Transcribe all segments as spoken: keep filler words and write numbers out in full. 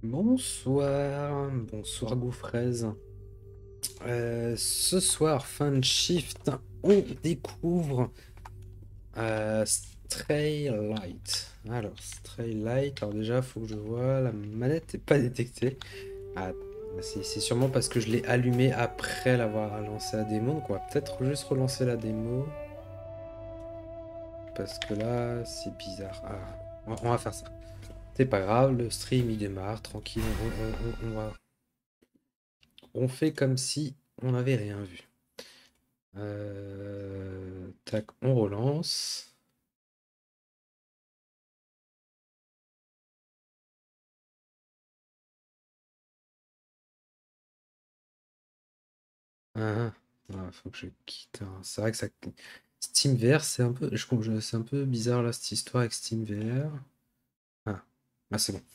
Bonsoir, bonsoir Gaufraise. Euh, ce soir, fin de shift, on découvre euh, Stray Light. Alors, Stray Light, alors déjà, faut que je vois, la manette n'est pas détectée. Ah, c'est c'est sûrement parce que je l'ai allumé après l'avoir lancé la démo, donc on va peut-être juste relancer la démo. Parce que là, c'est bizarre. Ah, on va, on va faire ça. C'est pas grave, le stream il démarre, tranquille, on, on- on- on va... On fait comme si on n'avait rien vu. Euh, tac, on relance. Ah, ah, faut que je quitte, hein. C'est vrai que ça. SteamVR, c'est un peu. Je, trouve- je- c'est un peu bizarre là cette histoire avec SteamVR. Ah, ah c'est bon.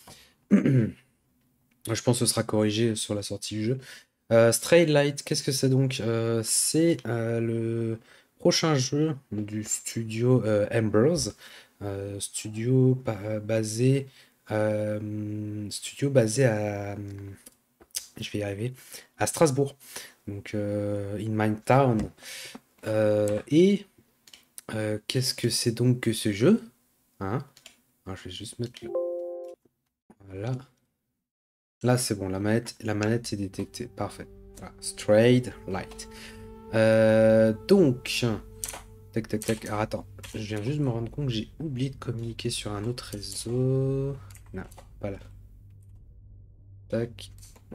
Je pense que ce sera corrigé sur la sortie du jeu. Euh, Stray Light, qu'est-ce que c'est donc? Euh, c'est euh, le prochain jeu du studio euh, Embers, euh, studio pa- basé, euh, studio basé à, je vais y arriver, à Strasbourg, donc euh, in my town. Euh, et euh, qu'est-ce que c'est donc que ce jeu? Hein? Alors, je vais juste mettre le... Voilà. Là, c'est bon, la manette, la manette est détectée. Parfait. Voilà. Straight Light. Euh, donc, tac, tac, tac. Alors, attends. Je viens juste de me rendre compte que j'ai oublié de communiquer sur un autre réseau. Non, pas là. Tac.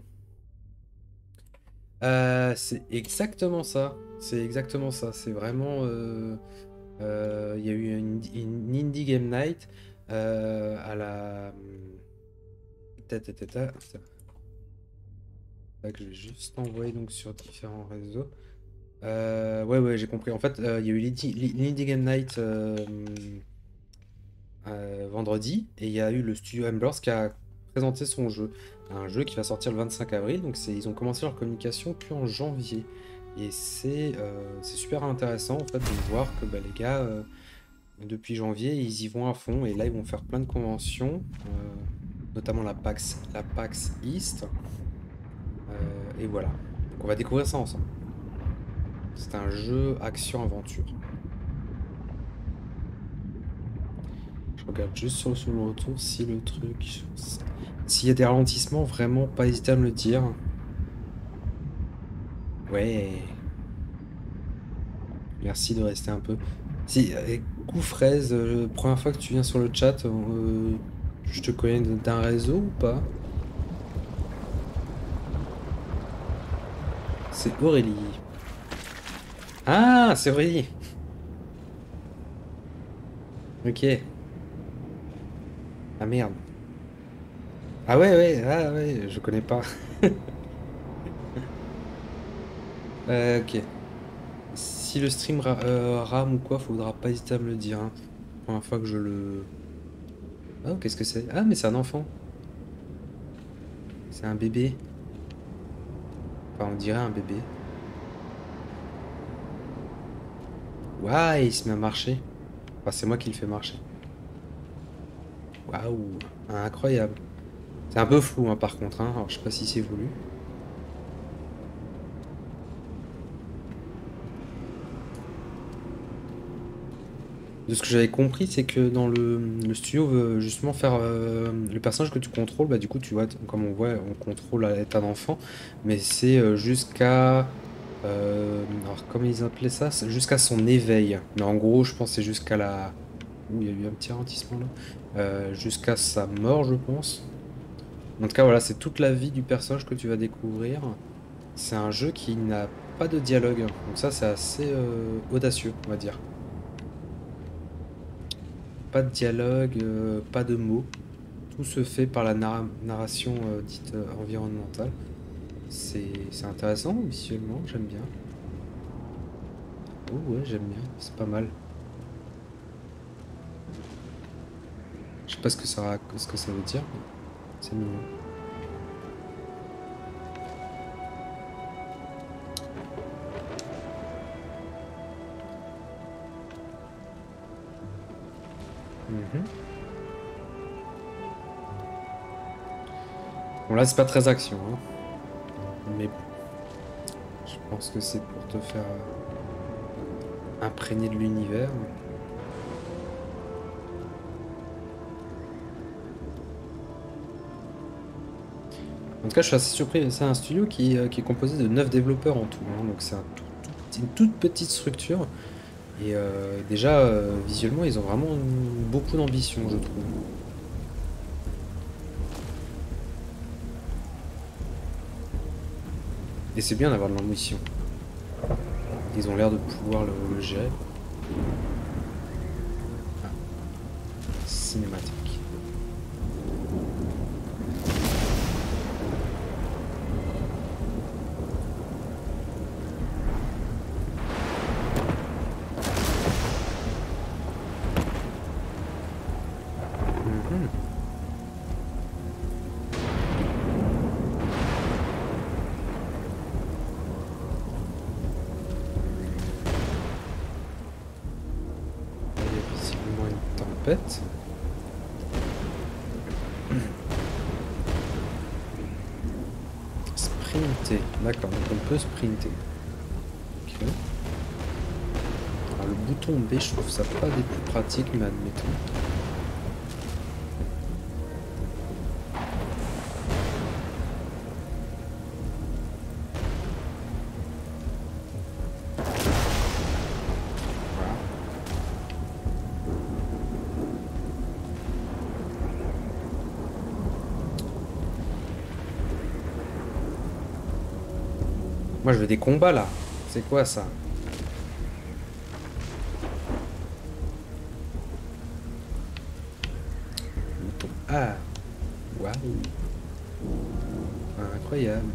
Euh, c'est exactement ça. C'est exactement ça. C'est vraiment... euh, euh, Il y a eu une, une Indie Game Night euh, à la... Ta, ta, ta, ta. Tac, je vais juste envoyer donc sur différents réseaux. Euh, ouais, ouais, j'ai compris. En fait, euh, il y a eu l'Indie l'Indie Game Night euh, euh, vendredi et il y a eu le studio Embers qui a présenté son jeu. Un jeu qui va sortir le vingt-cinq avril. Donc, c'est, ils ont commencé leur communication puis en janvier. Et c'est euh, c'est super intéressant en fait de voir que bah, les gars, euh, depuis janvier, ils y vont à fond. Et là, ils vont faire plein de conventions, euh, notamment la PAX, la PAX East. Euh, et voilà. Donc, on va découvrir ça ensemble. C'est un jeu action-aventure. Je regarde juste sur, sur le retour si le truc. S'il y a des ralentissements, vraiment, pas hésiter à me le dire. Ouais, merci de rester un peu. Si, euh, coup fraise, euh, première fois que tu viens sur le chat, euh, je te connais d'un réseau ou pas? C'est Aurélie. Ah, c'est Aurélie. Ok. Ah merde. Ah ouais, ouais, ah ouais, je connais pas. Euh, ok. Si le stream ra- euh, rame ou quoi, faudra pas hésiter à me le dire, hein. Première fois que je le. Oh, qu'est-ce que c'est? Ah, mais c'est un enfant. C'est un bébé. Enfin, on dirait un bébé. Waouh, il se met à marcher. Enfin, c'est moi qui le fais marcher. Waouh, incroyable. C'est un peu flou, hein, par contre, hein. Alors, je sais pas si c'est voulu. De ce que j'avais compris, c'est que dans le, le studio veut justement faire euh, le personnage que tu contrôles. Bah, du coup, tu vois, t- comme on voit, on contrôle à l'état d'enfant, mais c'est euh, jusqu'à. Euh, alors, comment ils appelaient ça? C'est jusqu'à son éveil. Mais en gros, je pense que c'est jusqu'à la. Ouh, il y a eu un petit ralentissement là. Euh, jusqu'à sa mort, je pense. En tout cas, voilà, c'est toute la vie du personnage que tu vas découvrir. C'est un jeu qui n'a pas de dialogue. Donc ça, c'est assez euh, audacieux, on va dire. Pas de dialogue, euh, pas de mots. Tout se fait par la narra- narration euh, dite euh, environnementale. C'est c'est intéressant visuellement, j'aime bien. Oh ouais, j'aime bien, c'est pas mal. Je sais pas ce que ça, rac- ce que ça veut dire, mais c'est mignon. Mhm. Bon là c'est pas très action, hein. Mais bon. Je pense que c'est pour te faire euh, imprégner de l'univers. En tout cas, je suis assez surpris. C'est un studio qui, euh, qui est composé de neuf développeurs en tout, hein. Donc c'est un tout- tout- une toute petite structure. Et euh, déjà, euh, visuellement, ils ont vraiment beaucoup d'ambition, je trouve. Et c'est bien d'avoir de l'ambition. Ils ont l'air de pouvoir le, le gérer. Ah, cinématique. Mhm. Il y a visiblement une tempête. Sprinter, d'accord, donc on peut sprinter. Ok. Alors le bouton B, je trouve ça pas des plus pratiques, mais admettons. Voilà. Moi je veux des combats là. C'est quoi ça? Bouton A. Waouh. Incroyable.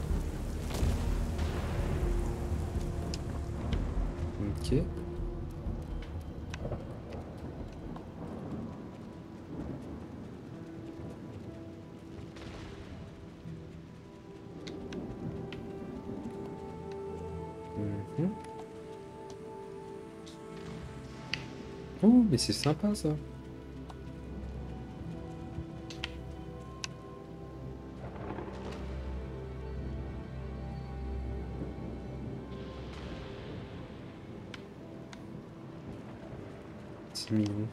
Ok. Mhm. Oh, mais c'est sympa ça. C'est mignon.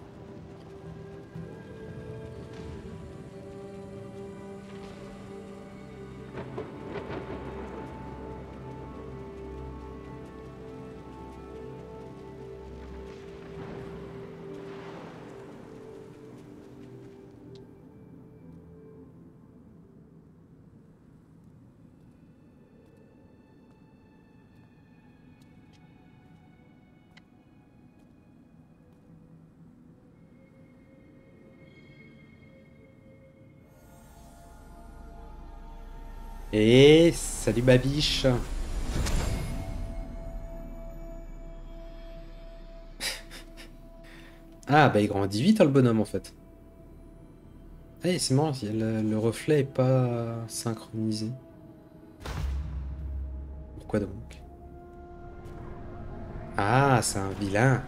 Et salut Babiche. Ah bah il grandit vite hein, le bonhomme en fait. Ah c'est marrant, il y a le, le reflet est pas synchronisé. Pourquoi donc? Ah c'est un vilain.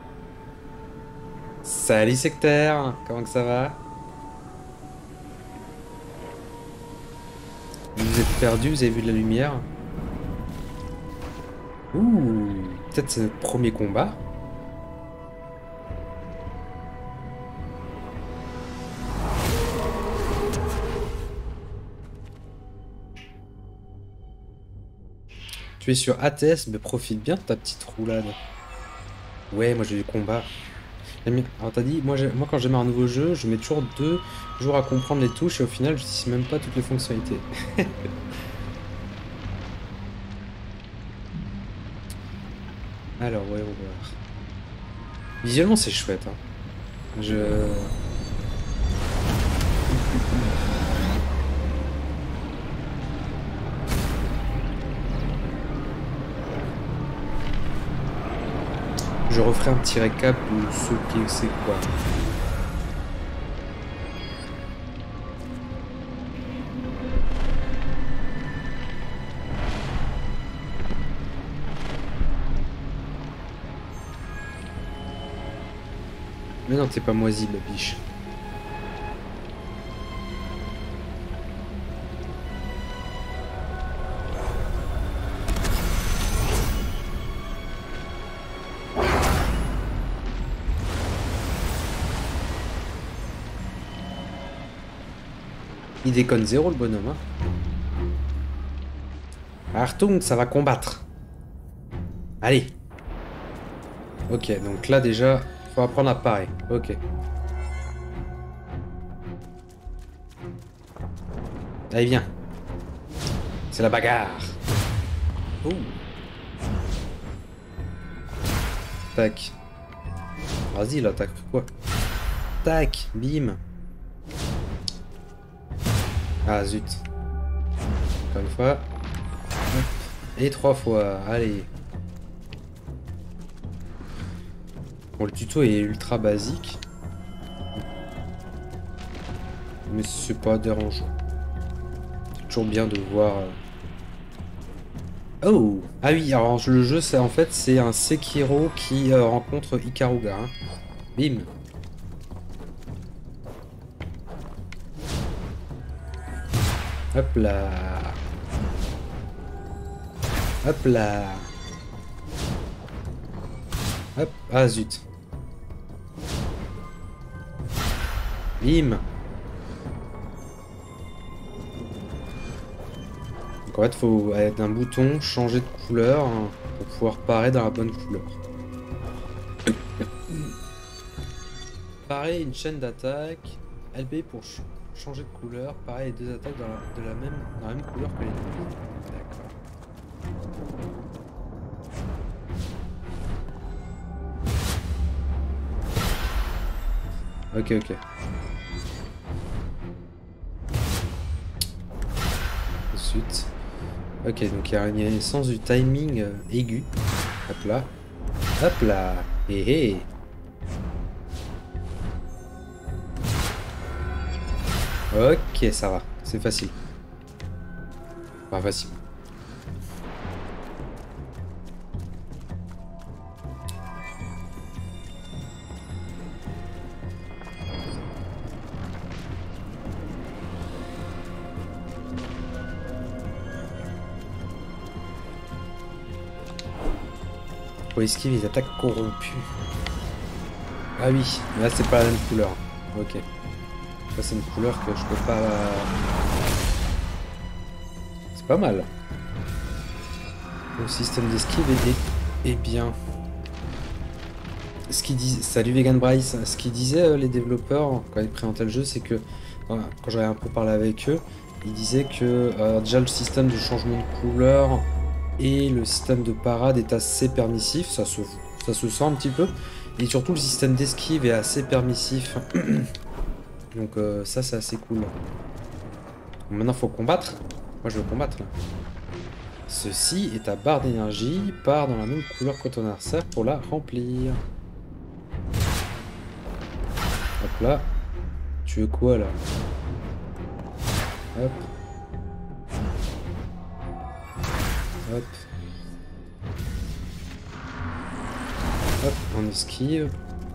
Salut sectaire, comment que ça va? Vous êtes perdu, vous avez vu de la lumière? Ouh, peut-être c'est notre premier combat. Tu es sur A T S, mais profite bien de ta petite roulade. Ouais, moi j'ai du combat. J'ai Alors t'as dit, moi, j'ai- moi quand j'aime un nouveau jeu, je mets toujours deux jours à comprendre les touches et au final je sais même pas toutes les fonctionnalités. Alors ouais, on va voir. Visuellement c'est chouette, hein. Je... Je referai un petit récap de ce qui c'est quoi. Mais non, t'es pas moisi, la biche. Il déconne zéro le bonhomme. Hein. Artung, ça va combattre. Allez. Ok, donc là déjà, faut apprendre à parer. Ok. Allez, viens. C'est la bagarre. Oh. Tac. Vas-y, là, tac. Quoi? Tac. Bim. Ah, zut. Encore une fois. Et trois fois. Allez. Bon, le tuto est ultra basique. Mais c'est pas dérangeant. C'est toujours bien de voir... Oh! Ah oui, alors le jeu, c'est en fait, c'est un Sekiro qui euh, rencontre Ikaruga. Hein. Bim! Hop là! Hop là! Hop! Ah zut! Bim! Donc en fait, faut avec un bouton changer de couleur hein, pour pouvoir parer dans la bonne couleur. Parer une chaîne d'attaque, L B pour ch changer de couleur, parer les deux attaques dans la, de la, même, dans la même couleur que les deux. D'accord. Ok, ok. Ensuite. Ok, donc il y a un sens du timing euh, aigu. Hop là. Hop là. Hé hé. Ok, ça va. C'est facile. Pas facile. Faut esquiver les attaques corrompues. Ah oui, là c'est pas la même couleur. Ok. Ça c'est une couleur que je peux pas... C'est pas mal. Le système d'esquive est, est bien. Ce qu'ils disent... Salut Vegan Bryce. Ce qu'ils disaient euh, les développeurs quand ils présentaient le jeu, c'est que... Voilà, quand j'avais un peu parlé avec eux, ils disaient que euh, déjà le système de changement de couleur et le système de parade est assez permissif. Ça se, ça se sent un petit peu. Et surtout le système d'esquive est assez permissif. Donc euh, ça c'est assez cool. Maintenant faut combattre. Moi je veux combattre là. Ceci est ta barre d'énergie. Part dans la même couleur que ton adversaire pour la remplir. Hop là. Tu veux quoi là? Hop. Hop. Hop, on esquive.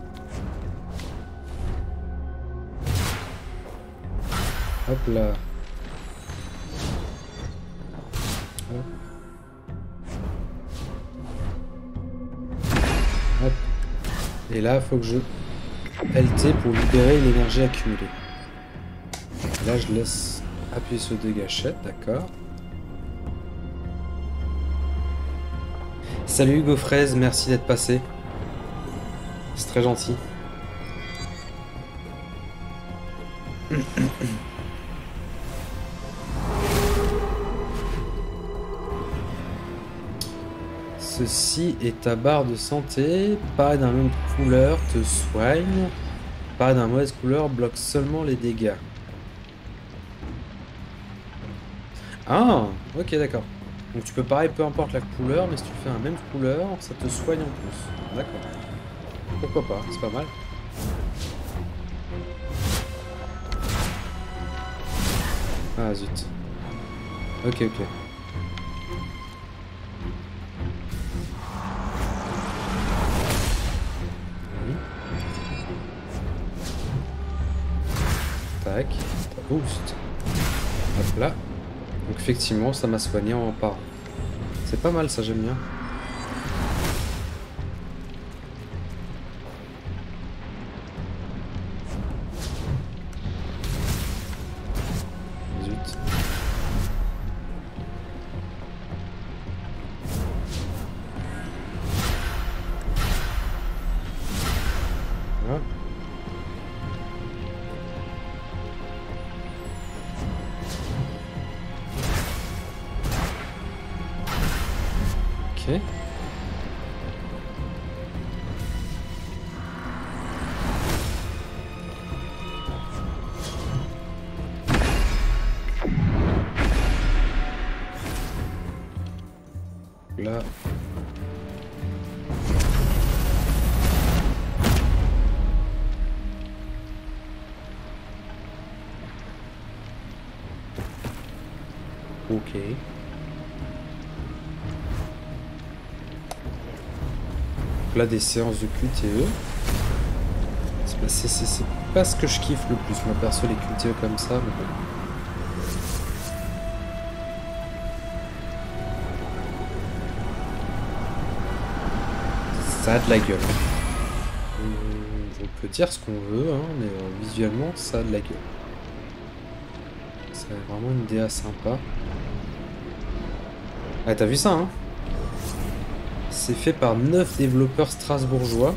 Hop là. Hop. Hop. Et là, faut que je L T pour libérer l'énergie accumulée. Là, je laisse appuyer sur deux gâchettes, d'accord. Salut Hugo Fraise, merci d'être passé. C'est très gentil. Ceci est ta barre de santé. Pareil d'un même couleur te soigne. Pareil d'un mauvaise couleur bloque seulement les dégâts. Ah, ok d'accord. Donc tu peux pareil peu importe la couleur, mais si tu fais la même couleur, ça te soigne en plus. D'accord. Pourquoi pas, c'est pas mal. Ah zut. Ok ok. Oui. Tac. Ça boost. Hop là. Donc effectivement ça m'a soigné en parant. C'est pas mal ça, j'aime bien. Ok. Là. Ok. Là, des séances de Q T E. C'est pas ce que je kiffe le plus, moi perso, les Q T E comme ça, mais bon. Ça a de la gueule. On peut dire ce qu'on veut, hein, mais euh, visuellement, ça a de la gueule. C'est vraiment une D A sympa. Ah, t'as vu ça, hein? C'est fait par neuf développeurs strasbourgeois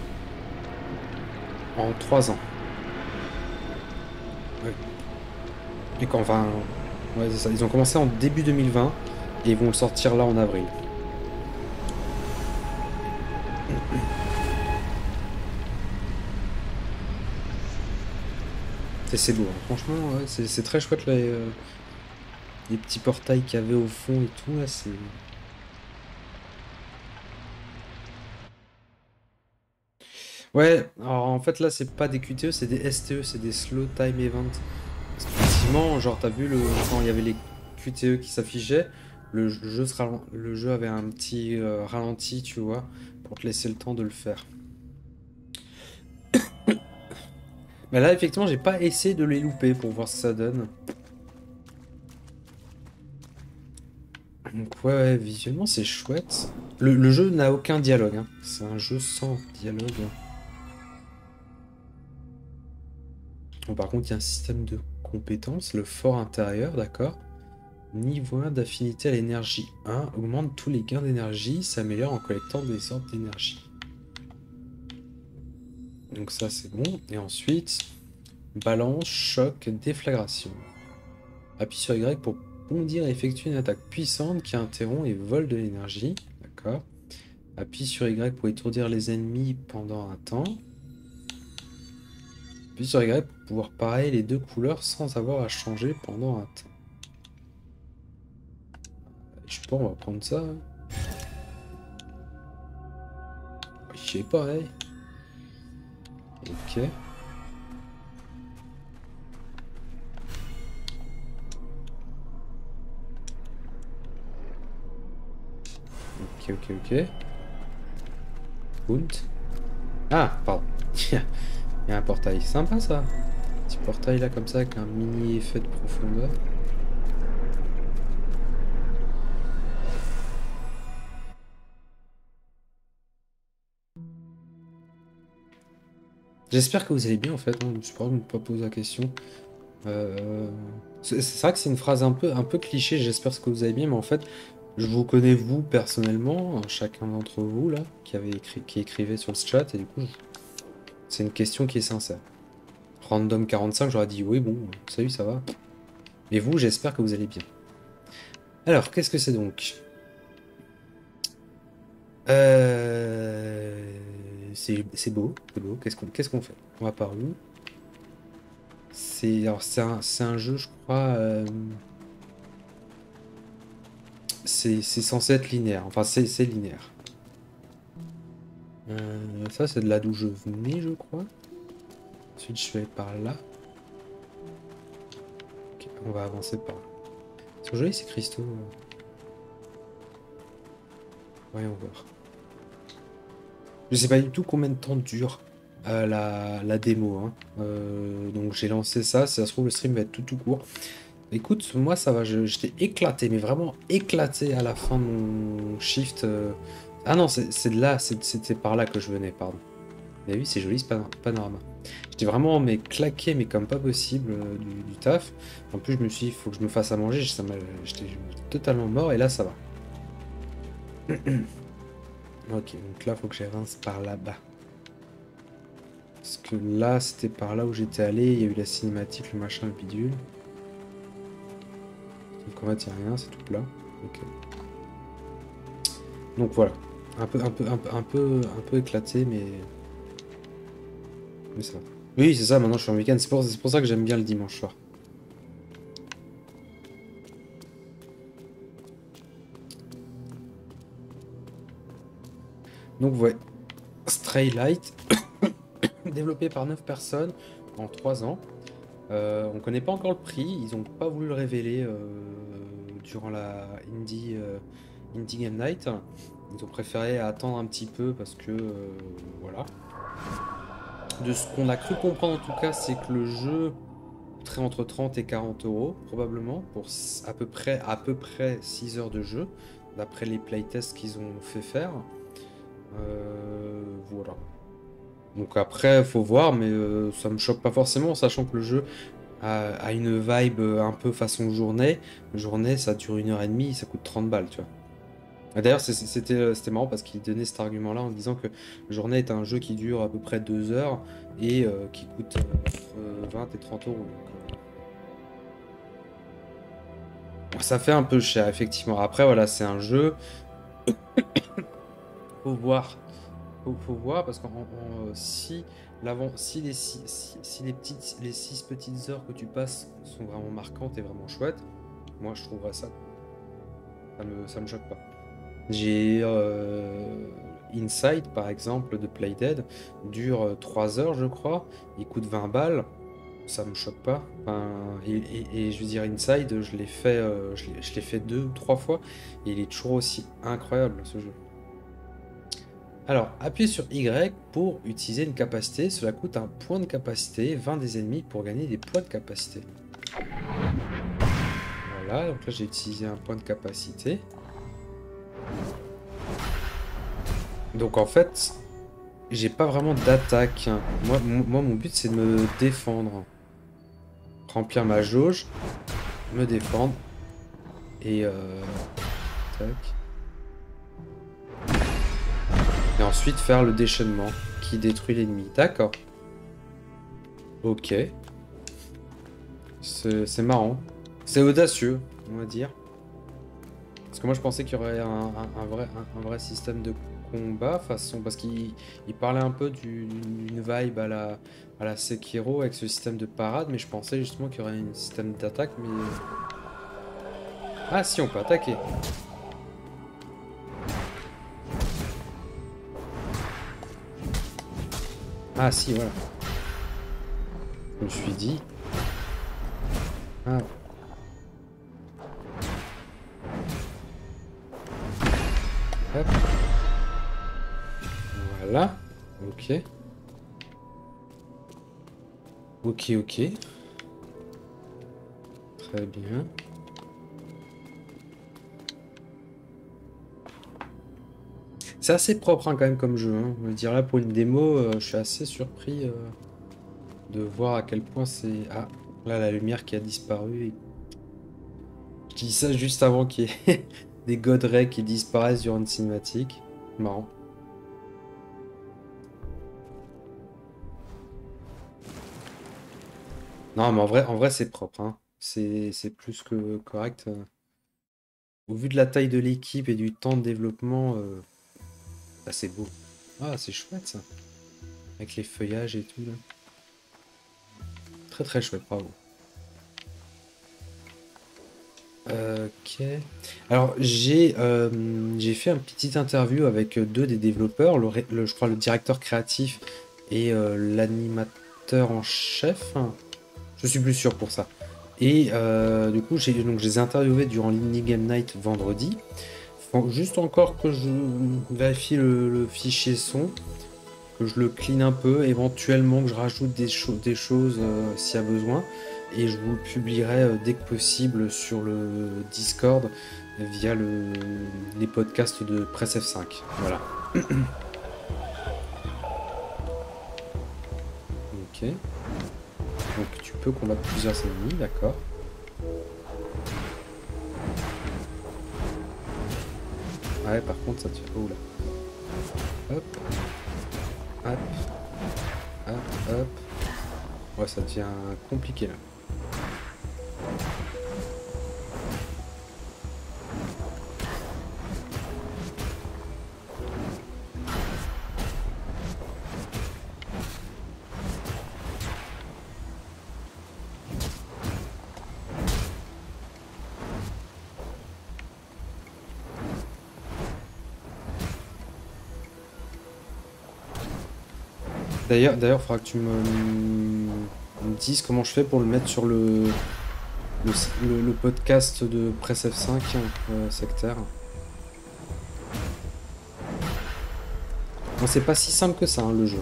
en trois ans. Ouais. Et quand, enfin, ouais, c'est ça. Ils ont commencé en début deux mille vingt et ils vont le sortir là en avril. C'est beau, hein. Franchement, ouais, c'est très chouette les, euh, les petits portails qu'il y avait au fond et tout, là, c'est... Ouais, alors en fait là c'est pas des Q T E, c'est des S T E, c'est des Slow Time Event. Parce qu'effectivement, genre t'as vu le... quand il y avait les Q T E qui s'affichaient, le jeu, se ralen- le jeu avait un petit euh, ralenti, tu vois, pour te laisser le temps de le faire. Mais là effectivement j'ai pas essayé de les louper pour voir ce que ça donne. Donc ouais, ouais, visuellement c'est chouette. Le, le jeu n'a aucun dialogue, hein. C'est un jeu sans dialogue. Bon, par contre il y a un système de compétences, le fort intérieur, d'accord. Niveau un d'affinité à l'énergie un, augmente tous les gains d'énergie, s'améliore en collectant des sortes d'énergie. Donc ça c'est bon. Et ensuite, balance, choc, déflagration. Appuie sur Y pour bondir et effectuer une attaque puissante qui interrompt et vole de l'énergie. D'accord. Appuie sur Y pour étourdir les ennemis pendant un temps. Appuie sur Y pour pouvoir parer les deux couleurs sans avoir à changer pendant un temps. Je sais pas, on va prendre ça. Hein. Je sais pas, hein. Ok. Ok, ok, ok. Hunt. Ah, pardon. Il y a un portail. Sympa ça. Petit portail là comme ça avec un mini effet de profondeur. J'espère que vous allez bien en fait. Hein. Je me suis pas me pas posé la question. Euh... C'est c'est vrai que c'est une phrase un peu, un peu cliché. J'espère que vous allez bien, mais en fait, je vous connais vous personnellement, chacun d'entre vous là, qui avait écrit, qui écrivait sur le chat, et du coup, je- c'est une question qui est sincère. Random quarante-cinq, j'aurais dit oui, bon, salut, ça va. Mais vous, j'espère que vous allez bien. Alors, qu'est-ce que c'est donc? Euh... C'est c'est beau, c'est beau. Qu'est-ce qu'on qu'est-ce qu'on fait? On va par où? C'est alors c'est un, c'est un jeu, je crois. euh, C'est c'est censé être linéaire. Enfin, c'est c'est linéaire. Euh, ça, c'est de là d'où je venais, je crois. Ensuite, je vais par là. Ok, on va avancer par là. Ils sont jolis ces cristaux. Voyons voir. Je sais pas du tout combien de temps dure euh, la, la démo. Hein. Euh, donc j'ai lancé ça. Si ça se trouve, le stream va être tout tout court. Écoute, moi ça va, je- j'étais éclaté, mais vraiment éclaté à la fin de mon shift. euh. Ah non, c'est c'est de là, c'est- c'était par là que je venais, pardon. Vous avez vu, c'est joli ce pan- panorama. J'étais vraiment mais claqué, mais comme pas possible euh, du, du taf. En plus, je me suis dit, il faut que je me fasse à manger, ça m'a- j'étais totalement mort, et là ça va. Ok, donc là, faut que j'avance par là-bas. Parce que là, c'était par là où j'étais allé, il y a eu la cinématique, le machin, le bidule. Donc en fait, il n'y a rien, c'est tout plat. Ok. Donc voilà, un peu, un peu, un peu, un peu, un peu éclaté, mais, mais ça va. Oui, c'est ça, maintenant je suis en week-end, c'est pour, c'est pour ça que j'aime bien le dimanche soir. Donc ouais, Stray Light, développé par neuf personnes en trois ans. Euh, on connaît pas encore le prix, ils ont pas voulu le révéler euh, durant la Indie, euh, Indie Game Night. Ils ont préféré attendre un petit peu parce que euh, voilà. De ce qu'on a cru comprendre en tout cas, c'est que le jeu coûterait entre trente et quarante euros probablement pour s- à peu près, à peu près six heures de jeu, d'après les playtests qu'ils ont fait faire. Euh, voilà. Donc après, faut voir, mais euh, ça me choque pas forcément, sachant que le jeu a, a une vibe euh, un peu façon journée. Journée, ça dure une heure et demie, ça coûte trente balles, tu vois. Et d'ailleurs, c'est- c'était euh, c'était marrant parce qu'il donnait cet argument-là en disant que Journée est un jeu qui dure à peu près deux heures et euh, qui coûte euh, entre vingt et trente euros. Donc, euh, ça fait un peu cher, effectivement. Après, voilà, c'est un jeu. Faut voir. Faut, faut voir parce que si, l'avant, si, les six, si, si les petites, les six petites heures que tu passes sont vraiment marquantes et vraiment chouettes, moi je trouverais ça. Ça me, ça me choque pas. J'ai euh, Inside par exemple de Playdead, dure euh, trois heures je crois, il coûte vingt balles, ça me choque pas. Enfin, et, et- et je veux dire Inside, je l'ai fait, euh, je l'ai je l'ai fait deux ou trois fois et il est toujours aussi incroyable ce jeu. Alors, appuyez sur Y pour utiliser une capacité. Cela coûte un point de capacité. vingt des ennemis pour gagner des points de capacité. Voilà, donc là j'ai utilisé un point de capacité. Donc en fait, j'ai pas vraiment d'attaque. Moi, mon- moi, mon but c'est de me défendre. Remplir ma jauge, me défendre. Et euh... tac. Et ensuite faire le déchaînement qui détruit l'ennemi. D'accord. Ok. C'est c'est marrant. C'est audacieux, on va dire. Parce que moi je pensais qu'il y aurait un, un- un vrai, un, un vrai système de combat façon parce qu'il il parlait un peu du- d'une vibe à la, à la Sekiro avec ce système de parade, mais je pensais justement qu'il y aurait un système d'attaque, mais... Ah si, on peut attaquer. Ah si, voilà. Je me suis dit... Ah, hop, voilà. Ok. Ok, ok. Très bien. C'est assez propre hein, quand même comme jeu. Hein. Je veux dire là pour une démo, euh, je suis assez surpris euh, de voir à quel point c'est... Ah, là la lumière qui a disparu. Je dis ça juste avant qu'il y ait des godrets qui disparaissent durant une cinématique. Marrant. Non, mais en vrai, en vrai c'est propre. Hein. C'est, c'est plus que correct. euh. Au vu de la taille de l'équipe et du temps de développement, euh, bah, c'est beau. Ah, c'est chouette ça. Avec les feuillages et tout là. Très très chouette, bravo. Ok. Alors j'ai euh, j'ai fait une petite interview avec euh, deux des développeurs, le, ré- le- je crois le directeur créatif et euh, l'animateur en chef. Je suis plus sûr pour ça. Et euh, du coup, j'ai donc je les ai interviewés durant l'Indie Game Night vendredi. Faut juste encore que je vérifie le, le fichier son, que je le clean un peu, éventuellement que je rajoute des, cho- des choses euh, s'il y a besoin. Et je vous le publierai euh, dès que possible sur le Discord via le, les podcasts de Press F cinq. Voilà. Ok. Donc tu peux combattre plusieurs ennemis, d'accord. Ouais, par contre, ça te fait... Oh là. Hop, hop, hop, hop. Ouais, ça devient compliqué là. D'ailleurs, d'ailleurs, il faudra que tu me, me dises comment je fais pour le mettre sur le, le, le- le podcast de Press F cinq, euh, sectaire. Bon, c'est pas si simple que ça, hein, le jeu.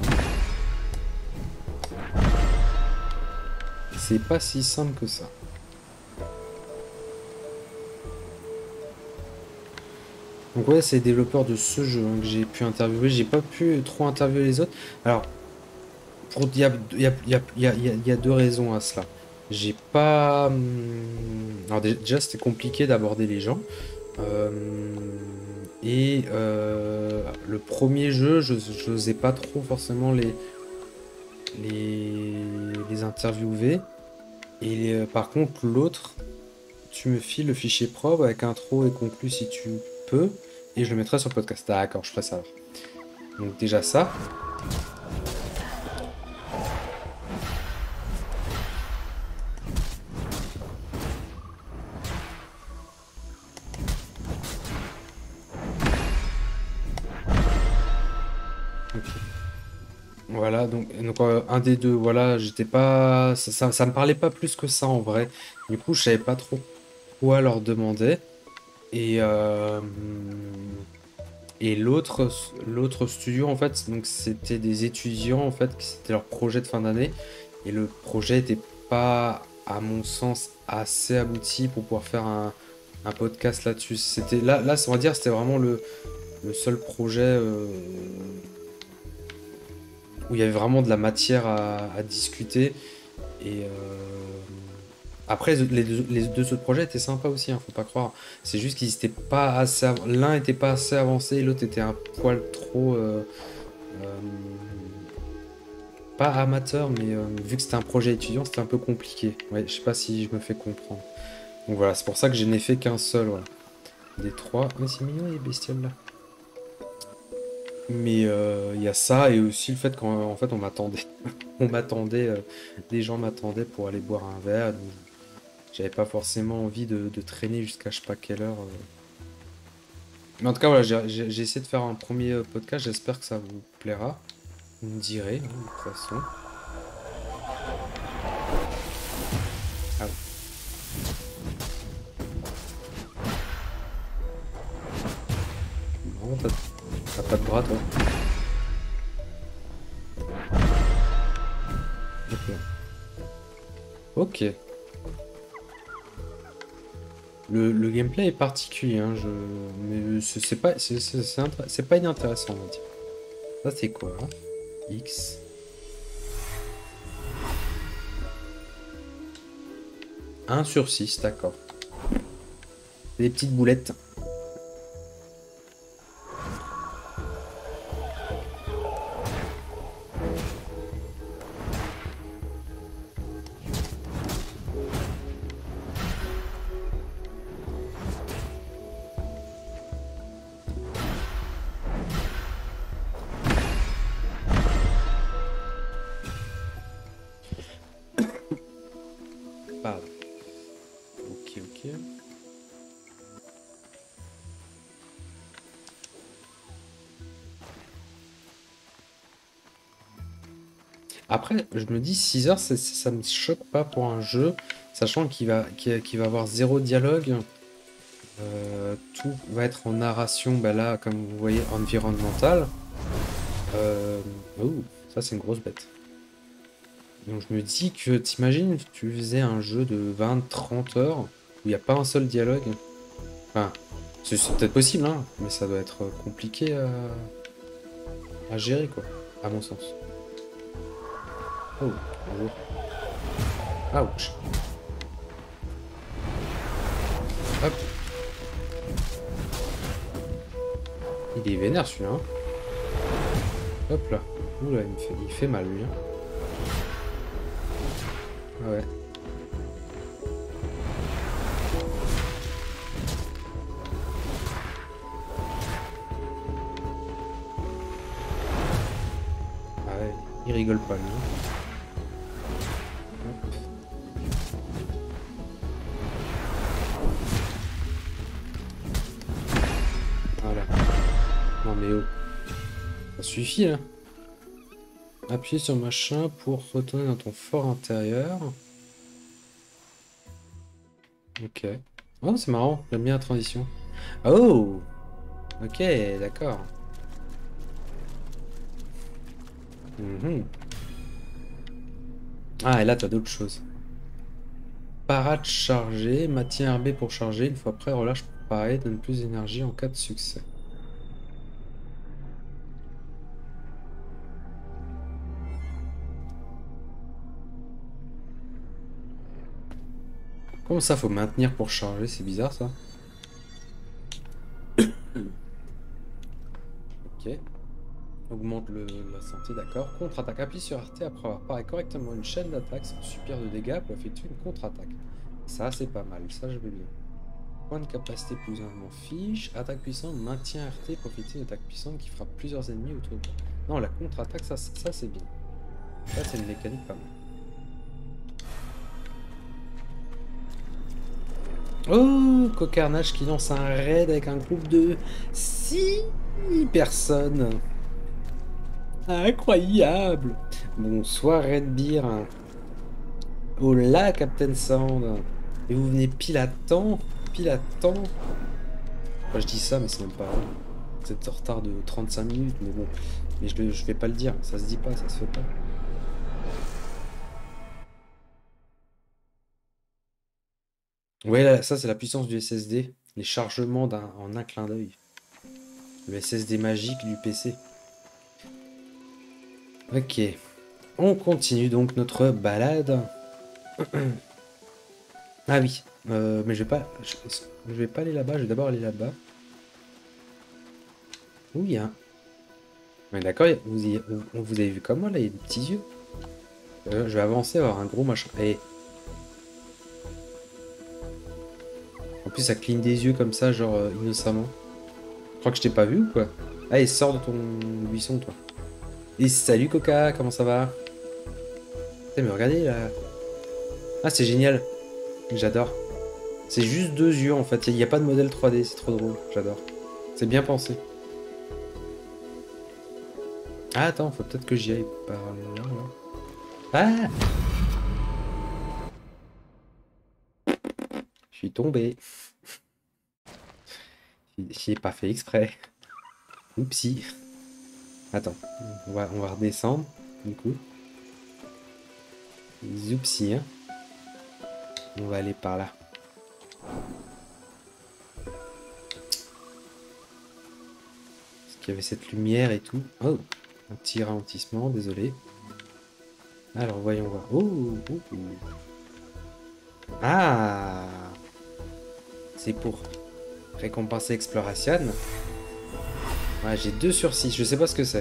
C'est pas si simple que ça. Donc ouais, c'est les développeurs de ce jeu, hein, que j'ai pu interviewer. J'ai pas pu trop interviewer les autres. Alors, pour il y a, il y a- il y a- il y a- il y a- il y a deux raisons à cela. J'ai pas... hum, Alors dé- déjà, c'était compliqué d'aborder les gens. Euh, Et euh, le premier jeu, je n'osais pas trop forcément les, les, les interviewer. Et euh, par contre, l'autre, tu me files le fichier probe avec intro et conclu si tu peux, et je le mettrai sur le podcast. D'accord, je ferai ça alors. Donc déjà ça. Ok. Voilà, donc, donc euh, un des deux, voilà, j'étais pas... Ça, ça, ça me parlait pas plus que ça en vrai. Du coup, je savais pas trop quoi leur demander. Et, euh, et l'autre, l'autre studio, en fait, donc c'était des étudiants, en fait, qui c'était leur projet de fin d'année. Et le projet était pas, à mon sens, assez abouti pour pouvoir faire un, un podcast là-dessus. C'était là, là, on va dire, c'était vraiment le, le seul projet euh, où il y avait vraiment de la matière à, à discuter. Et euh, après, les deux, les deux autres projets étaient sympas aussi, hein, faut pas croire. C'est juste qu'ils étaient pas assez, av- l'un était pas assez avancé, et l'autre était un poil trop, euh, euh, pas amateur, mais euh, vu que c'était un projet étudiant, c'était un peu compliqué. Ouais, je sais pas si je me fais comprendre. Donc voilà, c'est pour ça que je n'ai fait qu'un seul, voilà. Des trois. Mais c'est mignon les bestioles là. Mais euh, il y a ça et aussi le fait qu'en en fait on m'attendait. On m'attendait, euh, des gens m'attendaient pour aller boire un verre. Donc j'avais pas forcément envie de, de traîner jusqu'à je sais pas quelle heure. euh. Mais en tout cas, voilà, j'ai j'ai- j'ai essayé de faire un premier euh, podcast. J'espère que ça vous plaira. Vous me direz, hein, de toute façon. Ah oui. Vraiment, t'as t'as pas de bras, toi. Ok. Ok. Le, le gameplay est particulier, hein, je... mais c'est c'est pas, c'est c'est- c'est intér- c'est pas inintéressant, on va dire. Ça, c'est quoi, hein? X. Un sur six, d'accord. Des petites boulettes. Pardon. Ok, ok. Après, je me dis six heures, ça, ça me choque pas pour un jeu, sachant qu'il va, qu'il qu'il va avoir zéro dialogue. Euh, tout va être en narration, bah là, comme vous voyez, environnementale. Euh, ouh, ça, c'est une grosse bête. Donc, je me dis que, t'imagines, tu faisais un jeu de vingt trente heures où il n'y a pas un seul dialogue. Enfin, c'est c'est peut-être possible, hein, mais ça doit être compliqué à, à gérer, quoi, à mon sens. Oh, bonjour. Ouch. Hop, il est vénère celui-là, hein. Hop là. Oula, il me fait, il fait mal lui, hein. Ah ouais. Ah ouais, il rigole pas lui, hein. Hop. Voilà. Non mais oh, ça suffit là. Appuyer sur machin pour retourner dans ton fort intérieur. Ok. Oh, c'est marrant, j'aime bien la transition. Oh! Ok, d'accord. Mhm. Ah, et là, t'as d'autres choses. Parade chargée, maintien R B pour charger. Une fois prêt, relâche pour parer, donne plus d'énergie en cas de succès. Comment ça, faut maintenir pour charger? C'est bizarre, ça. Ok. Augmente le, la santé, d'accord. Contre-attaque. Appuie sur R T après avoir paré correctement une chaîne d'attaque sans subir de dégâts pour effectuer une contre-attaque. Ça, c'est pas mal. Ça, je vais bien. Point de capacité plus un, m'en fiche. Attaque puissante, maintient R T pour effectuer une attaque puissante qui frappe plusieurs ennemis autour de toi. Non, la contre-attaque, ça, ça c'est bien. Ça, c'est une mécanique pas mal. Oh, Cocarnage qui lance un raid avec un groupe de six personnes. Incroyable. Bonsoir Redbeer. Hola Captain Sand. Et vous venez pile à temps. Pile à temps. Enfin, je dis ça, mais c'est même pas vrai. Vous êtes en retard de trente-cinq minutes, mais bon. Mais je, je vais pas le dire. Ça se dit pas, ça se fait pas. Ouais, là, ça c'est la puissance du S S D. Les chargements d'un- en un clin d'œil. Le S S D magique du P C. Ok. On continue donc notre balade. Ah oui. Euh, mais je vais pas. Je, je vais pas aller là-bas, je vais d'abord aller là-bas. Où il y a. Ouais, d'accord, vous, y- vous, vous avez vu comme moi là, il y a des petits yeux. Euh, je vais avancer, avoir un gros machin. Et en plus, ça cligne des yeux comme ça, genre euh, innocemment. Je crois que je t'ai pas vu ou quoi? Allez, sors de ton buisson, toi. Et salut Coca, comment ça va? Putain, mais regardez là. Ah, c'est génial. J'adore. C'est juste deux yeux en fait. Il n'y a pas de modèle trois D, c'est trop drôle. J'adore. C'est bien pensé. Ah, attends, faut peut-être que j'y aille par là. là. Ah! Je suis tombé. J'y ai pas fait exprès. Oupsie. Attends, on va, on va redescendre, du coup. Zoupsie, hein. On va aller par là. Parce qu'il y avait cette lumière et tout. Oh, un petit ralentissement, désolé. Alors, voyons voir. Oh, oh, oh. Ah! C'est pour récompenser Exploration. Ouais, j'ai deux sur six, je sais pas ce que c'est.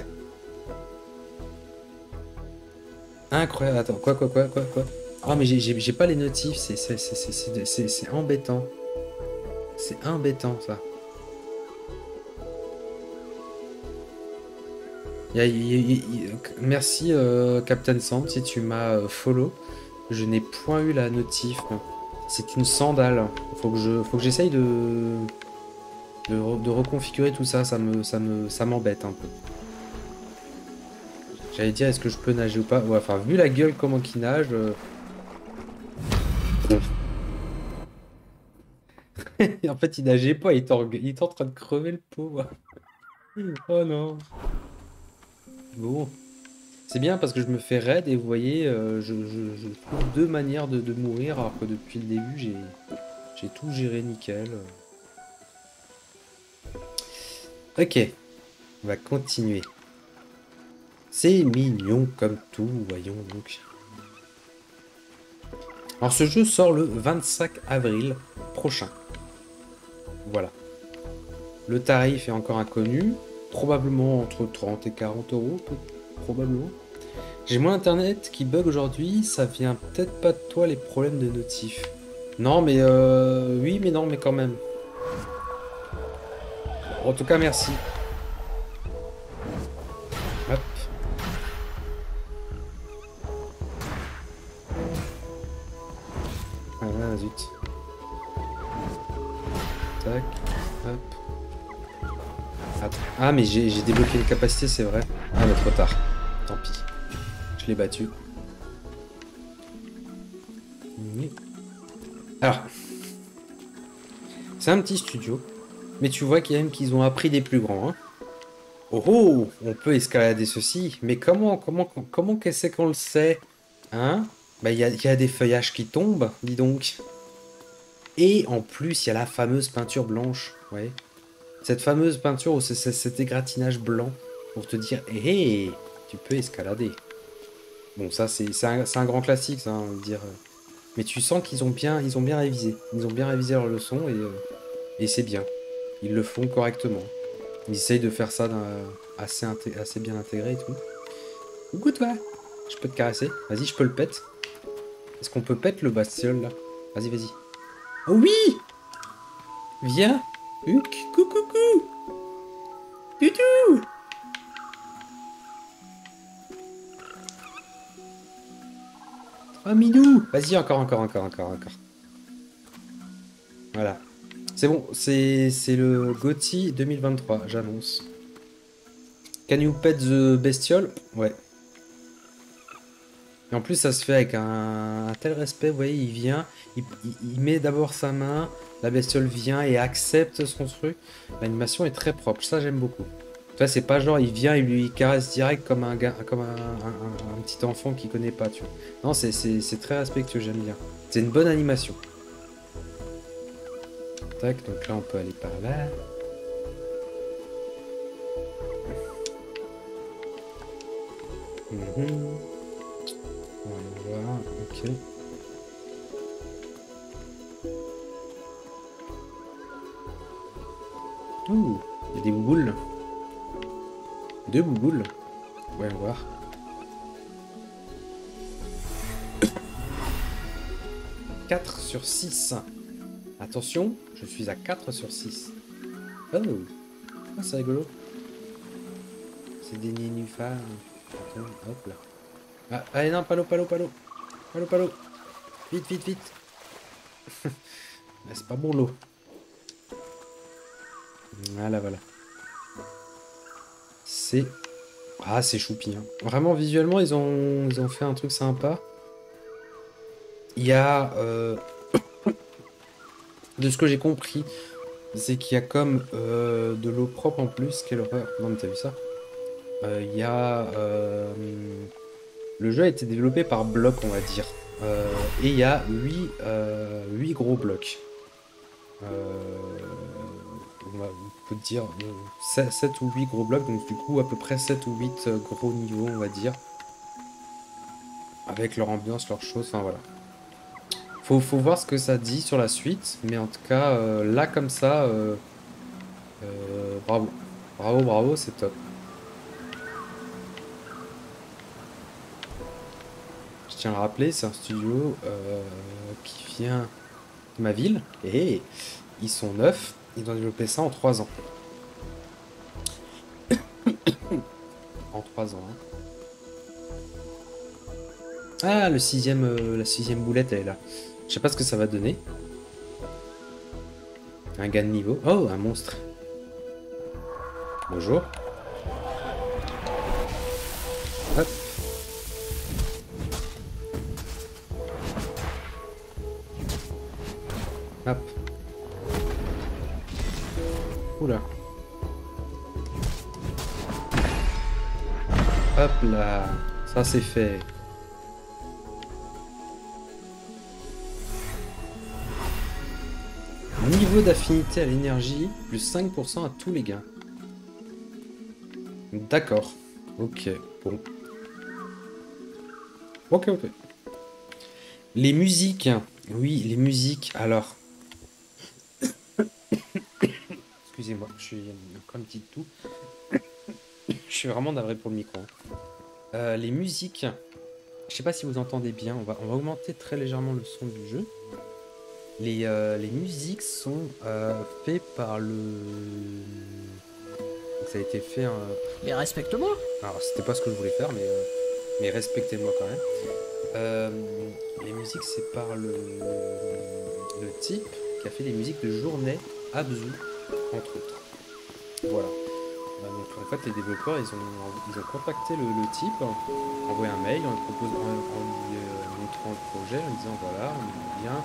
Incroyable, attends, quoi, quoi, quoi, quoi, quoi? Ah, mais j'ai- j'ai j'ai pas les notifs, c'est c'est- c'est- c'est- c'est- c'est- c'est embêtant. C'est embêtant, ça. Y a- y a- y a- y a- Merci, euh, Captain Sand, si tu m'as euh, follow. Je n'ai point eu la notif. C'est une sandale. Faut que je, faut que j'essaye de, de, re- de reconfigurer tout ça. Ça me, ça me, ça m'embête un peu. J'allais dire, est-ce que je peux nager ou pas? Ouais, enfin, vu la gueule comment il nage. euh, Et en fait, il nageait pas, il était en, il était en train de crever le pauvre. Oh non. Bon. C'est bien parce que je me fais raid et vous voyez, euh, je, je- je trouve deux manières de, de mourir alors que depuis le début, j'ai, j'ai tout géré nickel. Ok, on va continuer. C'est mignon comme tout, voyons donc. Alors ce jeu sort le vingt-cinq avril prochain. Voilà. Le tarif est encore inconnu, probablement entre trente et quarante euros, probablement. J'ai moins internet qui bug aujourd'hui, ça vient peut-être pas de toi les problèmes de notif. Non mais euh... oui mais non mais quand même. En tout cas merci. Hop. Ah zut. Tac. Hop. Attends. Ah mais j'ai j'ai débloqué les capacités c'est vrai. Ah mais trop tard. Tant pis. l'ai battu. Alors, c'est un petit studio, mais tu vois quand même qu'ils ont appris des plus grands. Hein. Oh, oh, on peut escalader ceci, mais comment, comment, comment qu'est-ce qu'on le sait? Hein? Bah, il y a, y a des feuillages qui tombent, dis donc. Et en plus, il y a la fameuse peinture blanche. Ouais. Cette fameuse peinture où c'est cet égratignage blanc pour te dire, hé, hey, tu peux escalader. Bon, ça, c'est un, un grand classique, ça, on va dire. Mais tu sens qu'ils ont bien, ils ont bien révisé. Ils ont bien révisé leur leçon et, euh, et c'est bien. Ils le font correctement. Ils essayent de faire ça assez, assez bien intégré et tout. Coucou toi, je peux te caresser. Vas-y, je peux le pète. Est-ce qu'on peut pète le bastiole là? Vas-y, vas-y. Oh oui! Viens! Huc, coucou, coucou! Toutou! Oh Midou! Vas-y, encore, encore, encore, encore, encore. Voilà. C'est bon, c'est le GOTY deux mille vingt-trois, j'annonce. Can you pet the bestiole? Ouais. Et en plus, ça se fait avec un, un tel respect, vous voyez, il vient, il, il, il met d'abord sa main, la bestiole vient et accepte son truc. L'animation est très propre, ça j'aime beaucoup. Tu vois, c'est pas genre, il vient et lui caresse direct comme un, gars, comme un, un, un, un petit enfant qui connaît pas, tu vois. Non, c'est très respectueux, j'aime bien. C'est une bonne animation. Tac, donc là on peut aller par là. Mmh. On va voir, ok. Ouh, il y a des bouboules. Deux bouboules. Ouais, on va voir. quatre sur six. Attention, je suis à quatre sur six. Oh, oh c'est rigolo. C'est des nénuphars. Attends, hop là. Ah, allez, non, palo, palo, palo. Palo, palo. Vite, vite, vite. C'est pas bon l'eau. Voilà, voilà. C'est... Ah, c'est choupi. Hein. Vraiment, visuellement, ils ont... ils ont fait un truc sympa. Il y a... Euh... de ce que j'ai compris, c'est qu'il y a comme euh, de l'eau propre en plus. Quelle horreur. Non, mais t'as vu ça? Euh, Il y a... Euh... Le jeu a été développé par bloc, on va dire. Euh, et il y a huit euh, gros blocs. Euh, on, va, on peut dire euh, sept ou huit gros blocs, donc du coup à peu près sept ou huit euh, gros niveaux, on va dire. Avec leur ambiance, leurs choses, enfin voilà. Faut, faut voir ce que ça dit sur la suite, mais en tout cas, euh, là comme ça, euh, euh, bravo. Bravo, bravo, c'est top. Je tiens à le rappeler, c'est un studio euh, qui vient de ma ville, et ils sont neufs, ils ont développé ça en trois ans. En trois ans. Hein. Ah, le sixième, euh, la sixième boulette, elle est là. Je sais pas ce que ça va donner. Un gain de niveau. Oh, un monstre. Bonjour. Hop. Hop. Oula. Hop là. Ça c'est fait. Niveau d'affinité à l'énergie, plus cinq pour cent à tous les gains. D'accord. Ok. Bon. Ok, ok. Les musiques. Oui, les musiques. Alors. Excusez-moi, je suis encore une petite toux. Je suis vraiment navré pour le micro. Euh, les musiques. Je sais pas si vous entendez bien. On va, on va augmenter très légèrement le son du jeu. Les, euh, les musiques sont euh, faites par le... Ça a été fait... Euh... Mais respecte-moi. Alors, c'était pas ce que je voulais faire, mais, euh, mais respectez-moi quand même. Euh, les musiques, c'est par le... le type qui a fait les musiques de Journée, Abzu, entre autres. Voilà. Bah, donc en fait les développeurs ils ont, ils ont contacté le, le type, envoyé un mail en lui, proposant, en, en lui euh, montrant le projet, en lui disant voilà, on aimerait bien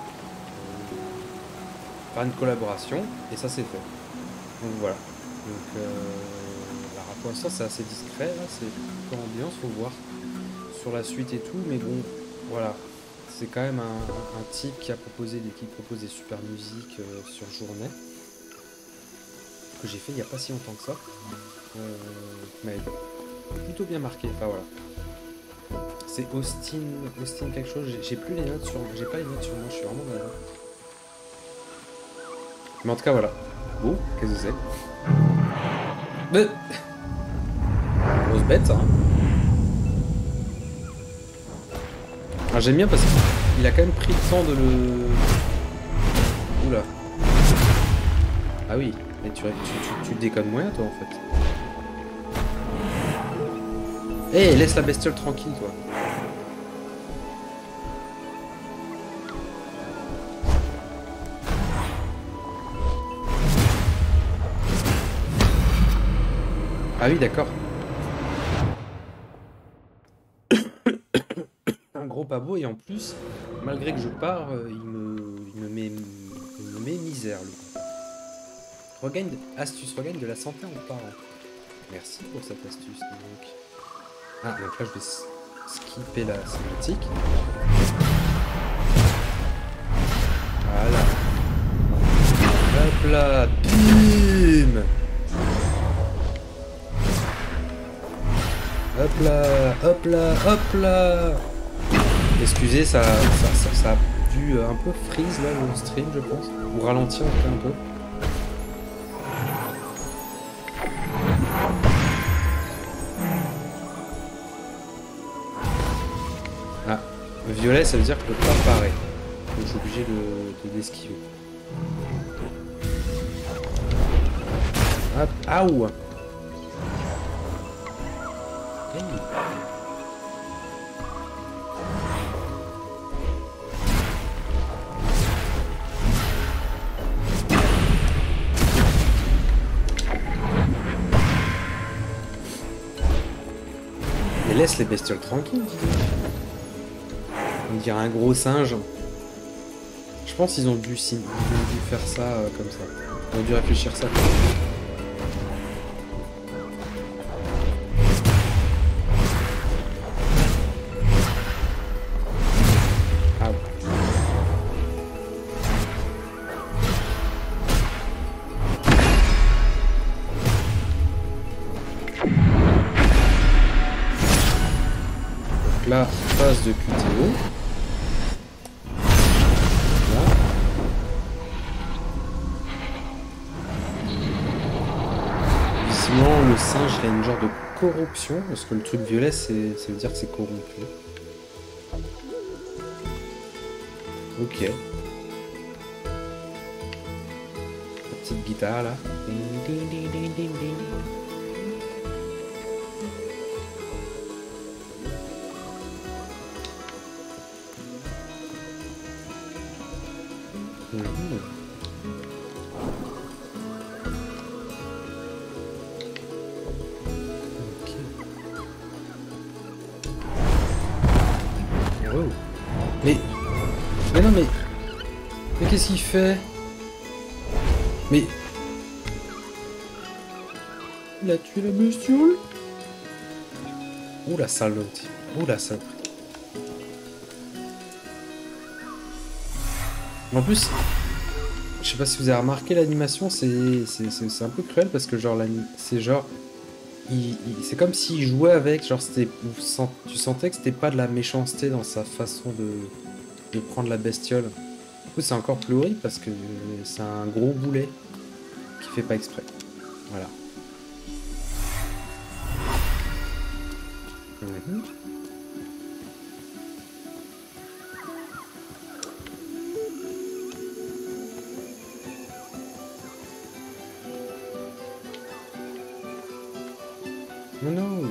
euh, faire une collaboration, et ça c'est fait. Donc voilà. Donc euh, alors, pour l'instant c'est assez discret, là, c'est pour l'ambiance, faut voir sur la suite et tout, mais bon, voilà. C'est quand même un, un type qui a proposé des, qui propose des super musiques euh, sur journée, que j'ai fait il n'y a pas si longtemps que ça. Euh, mais plutôt bien marqué, enfin voilà. C'est Austin, Austin quelque chose, j'ai j'ai plus les notes sur j'ai pas les notes sur moi, je suis vraiment malade. Mais en tout cas voilà. Oh, qu'est-ce que c'est? Mais... Grosse bête ça, hein. Ah, j'aime bien parce qu'il a quand même pris le temps de le... Oula. Ah oui, mais tu, tu, tu, tu déconnes moyen toi en fait. Eh, hey, laisse la bestiole tranquille toi. Ah oui, d'accord. Un gros pabot et en plus, malgré que je pars, euh, il, me, il, me met, il me met misère lui. Regagne de... Astuce, regagne de la santé en parlant. Merci pour cette astuce donc. Ah, donc là je vais skipper la cinématique. Voilà. Hop là, bim. Hop là, hop là, hop là. Excusez, ça, ça, ça, ça a dû un peu freeze là le stream je pense. Ou ralentir un peu. Ah, violet ça veut dire que le pas paraît. Donc je suis obligé de, de l'esquiver. Hop, aouh. Hey. Mais laisse les bestioles tranquilles, dis donc. On dirait un gros singe. Je pense qu'ils ont dû, ils ont dû faire ça euh, comme ça. Ils ont dû réfléchir ça comme ça. Ah ouais. Donc là, phase de Q T O. Le singe il a une genre de corruption parce que le truc violet c'est ça veut dire que c'est corrompu. Ok. La petite guitare là. Mmh. Mais... Mais non mais... Mais qu'est-ce qu'il fait? Mais... Il a tué la bestiole? Oh la salope. Oh la salope. En plus... Je sais pas si vous avez remarqué l'animation, c'est un peu cruel parce que genre c'est genre... Il, il, c'est comme s'il jouait avec, genre c'était, tu sentais que c'était pas de la méchanceté dans sa façon de, de prendre la bestiole. Du coup c'est encore plus horrible parce que c'est un gros boulet qui fait pas exprès. Voilà. Mmh. Oh non.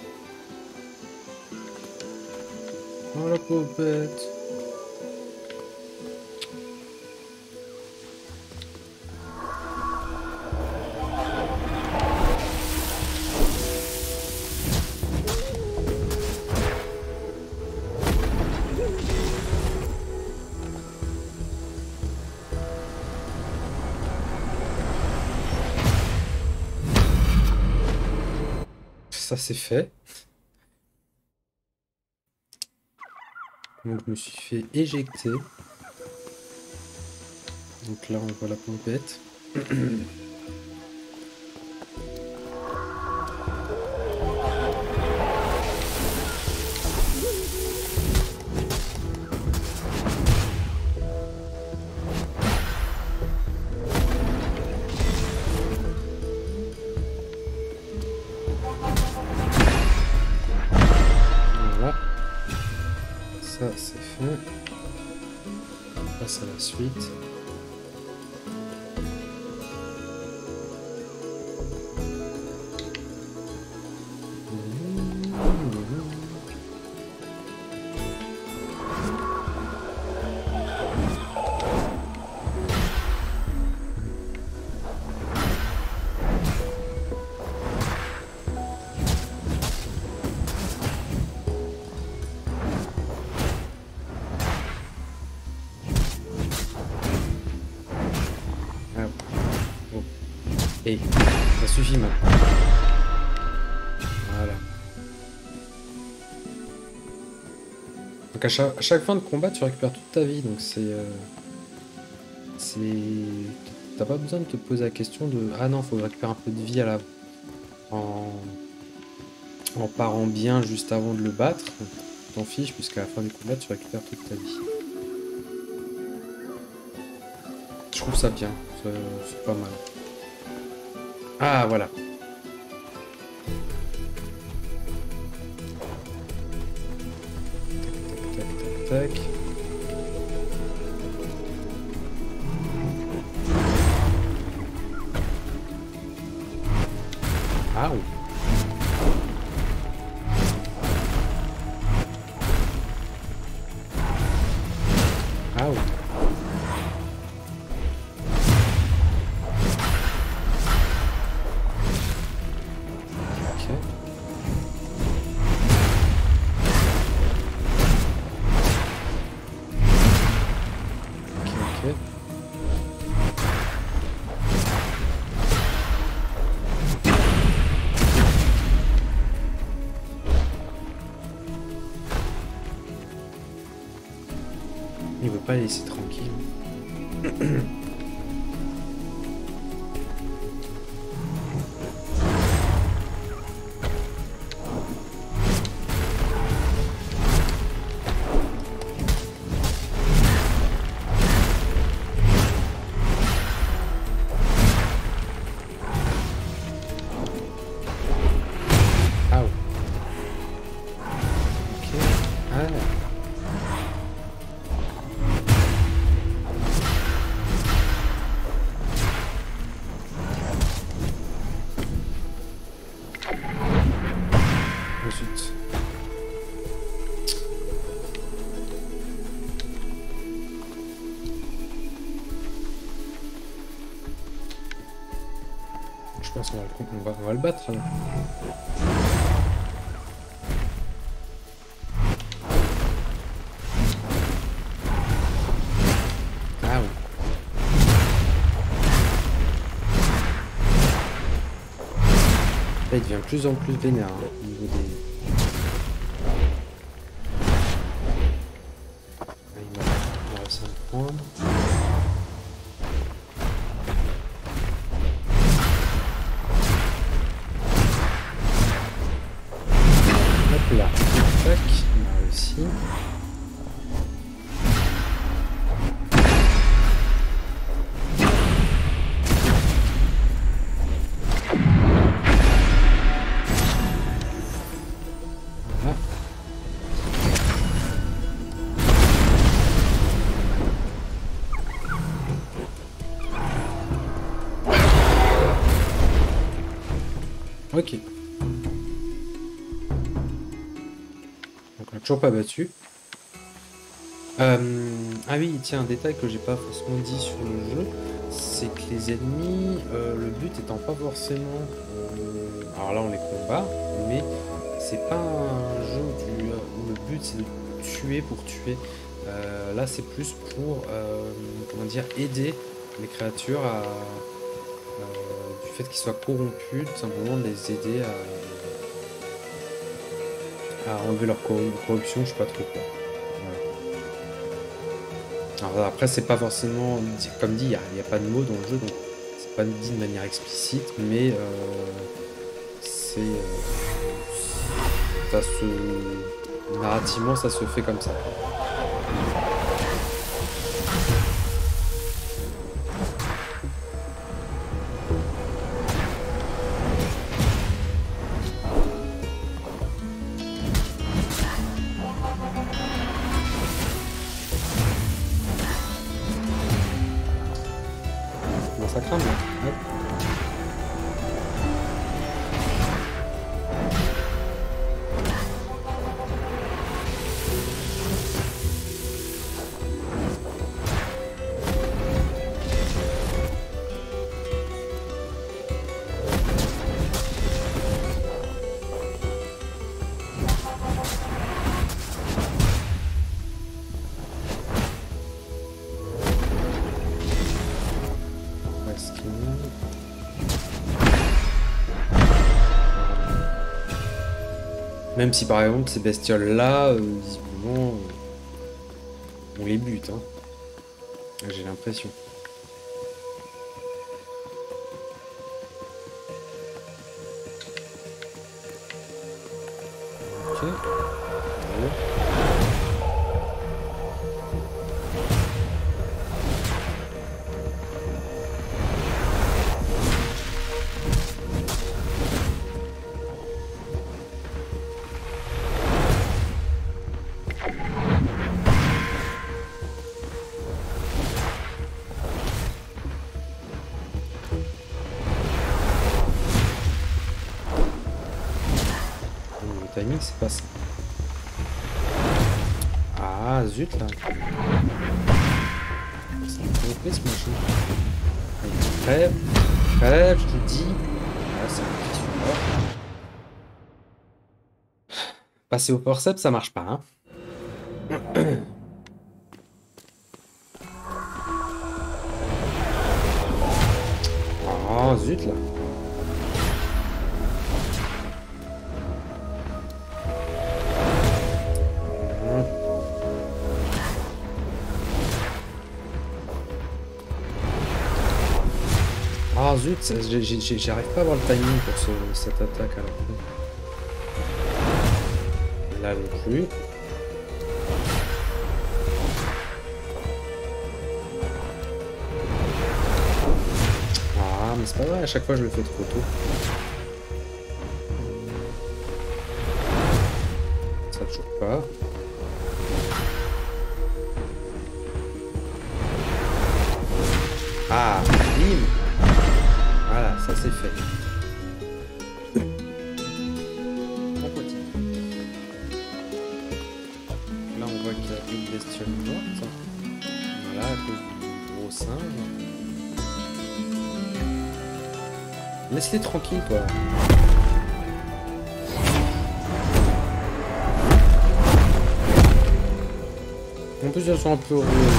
Oh la pauvre bête. ça c'est fait. Donc je me suis fait éjecter. Donc là on voit la pompette. Voilà. Ça c'est fait. On passe à la suite. Et ça suffit maintenant. Voilà. Donc à chaque, à chaque fin de combat, tu récupères toute ta vie. Donc c'est... Euh, c'est... T'as pas besoin de te poser la question de... Ah non, faut récupérer un peu de vie à la... En... en parant bien juste avant de le battre. T'en fiches, puisqu'à la fin du combat, tu récupères toute ta vie. Je trouve ça bien. C'est pas mal. Ah, voilà. Tac, tac, tac, tac. Ah, oui. Ah, oui. Il veut pas les laisser tranquille. Ah ouais. Ok. Ah. Ensuite. Je pense qu'on va, on va, on va le battre là. Ah oui. Là, il devient de plus en plus vénère hein, au niveau des... Là, il va réussir à me prendre. Hop là. Tac, on a réussi. Ok. Donc on n'a toujours pas battu. Euh, ah oui, tiens, un détail que j'ai pas forcément dit sur le jeu, c'est que les ennemis, euh, le but étant pas forcément... euh, alors là on les combat, mais c'est pas un jeu où, tu- où le but c'est de tuer pour tuer. Euh, là c'est plus pour, euh, comment dire, aider les créatures à... euh, du fait qu'ils soient corrompus, tout simplement de les aider à à enlever leur corru- corruption, je sais pas trop quoi. Voilà. Alors après, c'est pas forcément, comme dit, il n'y a, y a pas de mots dans le jeu, donc c'est pas dit de manière explicite, mais euh, c'est euh, ça se narrativement, ça se fait comme ça. Ça craint bien. Ouais. Même si par exemple ces bestioles là, euh, visiblement, euh, on les bute, hein. J'ai l'impression. Ok. Ouais. Le timing, c'est pas ça. Ah, zut là. C'est compris ce machin. Crève, crève, je te dis. Ah, c'est un petit support. Passer au forceps, ça marche pas, hein. Oh, zut là. Ah zut, j'arrive pas à avoir le timing pour ce, cette attaque à la fin. Là non plus. Ah mais c'est pas vrai, à chaque fois je le fais trop tôt. Ça toujours pas. Ah, bim. Voilà, ça c'est fait. On continue. Là on voit qu'il y a une bestiole morte. Voilà, à cause du gros singe. Laisse-les tranquilles quoi. En plus elles sont un peu heureuses.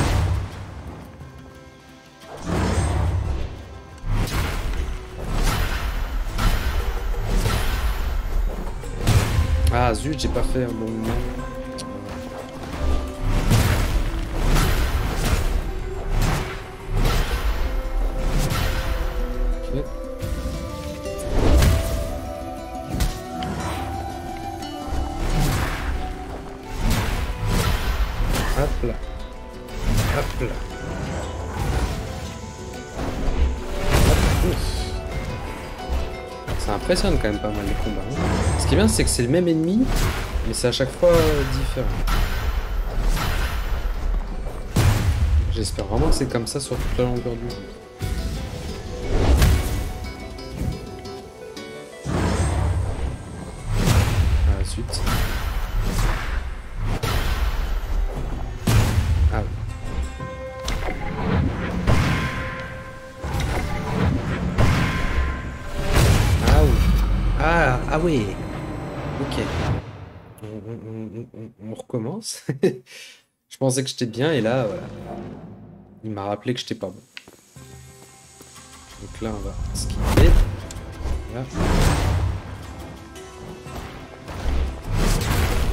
Ah zut, j'ai pas fait un bon moment. Ok. Hop là. Hop là. Hop. Ça impressionne quand même pas mal les combats. Hein. Ce qui est bien, c'est que c'est le même ennemi, mais c'est à chaque fois euh, différent. J'espère vraiment que c'est comme ça sur toute la longueur du jeu. À la suite. Ah oui. Ah oui. Ah, ah oui. Ok. On, on, on, on, on recommence. Je pensais que j'étais bien et là, voilà. Il m'a rappelé que j'étais pas bon. Donc là, on va skipper. Voilà.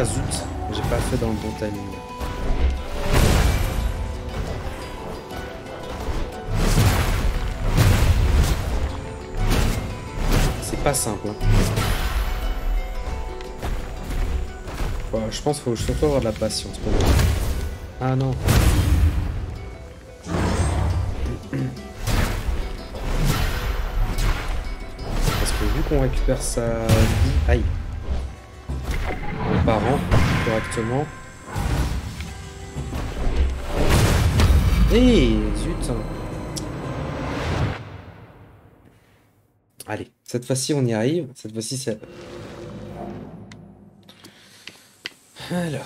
Ah zut, j'ai pas fait dans le bon timing. C'est pas simple. Hein. Ouais, je pense qu'il faut surtout avoir de la patience pour moi. Ah non. Parce que vu qu'on récupère sa vie... Aïe. En parant correctement. Eh, zut. Allez, cette fois-ci on y arrive. Cette fois-ci c'est... Alors...